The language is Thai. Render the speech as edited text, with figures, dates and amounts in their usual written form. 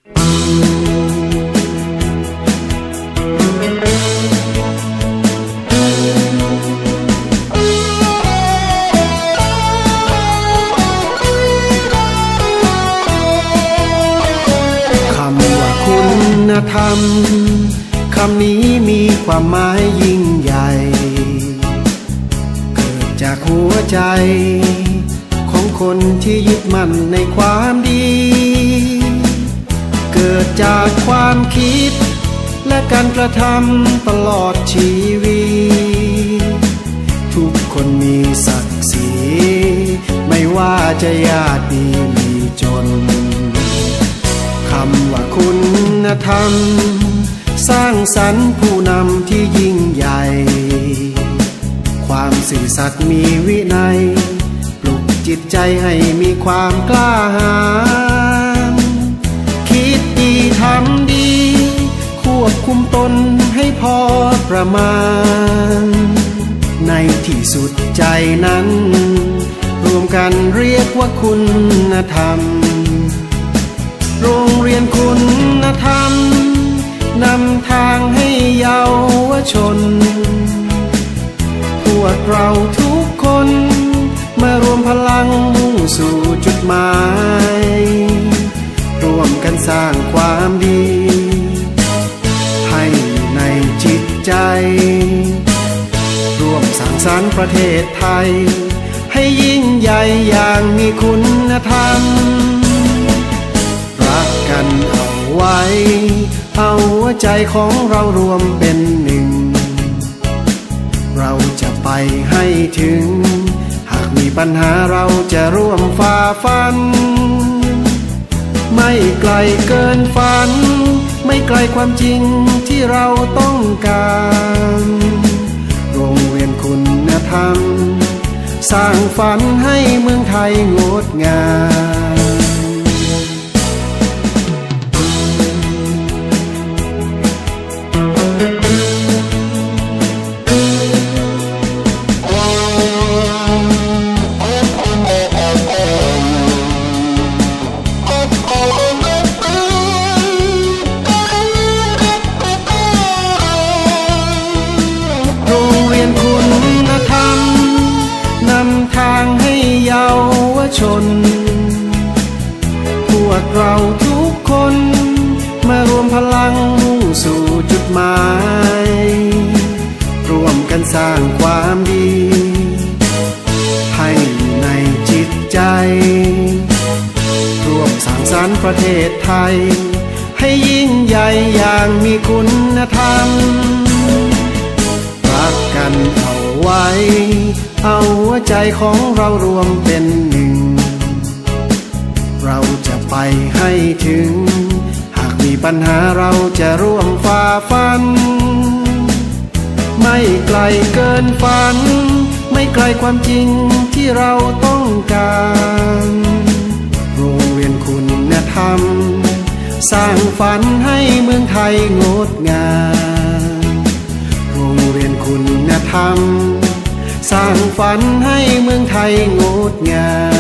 ธรรมคำนี้มีความหมายยิ่งใหญ่เกิดจากหัวใจของคนที่ยึดมั่นในความดีเกิดจากความคิดและการกระทำตลอดชีวิตทุกคนมีศักดิ์ศรีไม่ว่าจะยากดีมีจนคำว่าคุณธรรมสร้างสรรค์ผู้นำที่ยิ่งใหญ่ความสื่อสัตย์มีวินัยปลุกจิตใจให้มีความกล้าหาญคิดดีทำดีควบคุมตนให้พอประมาณในที่สุดใจนั้นรวมกันเรียกว่าคุณธรรมโรงเรียนคุณธรรมนำทางให้เยาวชนพวกเราทุกคนมารวมพลังมุ่งสู่จุดหมายร่วมกันสร้างความดีให้ในจิตใจร่วมสร้างสรรค์ประเทศไทยให้ยิ่งใหญ่อย่างมีคุณธรรมรักกันเอาไว้เอาหัวใจของเรารวมเป็นหนึ่งเราจะไปให้ถึงหากมีปัญหาเราจะร่วมฝ่าฟันไม่ไกลเกินฝันไม่ไกลความจริงที่เราต้องการโรงเรียนคุณธรรมสร้างฝันให้เมืองไทยงดงามชนพวกเราทุกคนมารวมพลังมุ่งสู่จุดหมายร่วมกันสร้างความดีให้ในจิตใจร่วมสร้างสรรค์ประเทศไทยให้ยิ่งใหญ่อย่างมีคุณธรรมรักกันเอาไว้เอาหัวใจของเรารวมเป็นหนึ่งเราจะไปให้ถึงหากมีปัญหาเราจะร่วมฝ่าฟันไม่ไกลเกินฝันไม่ไกลความจริงที่เราต้องการโรงเรียนคุณธรรมสร้างฝันให้เมืองไทยงดงามโรงเรียนคุณธรรมสร้างฝันให้เมืองไทยงดงาม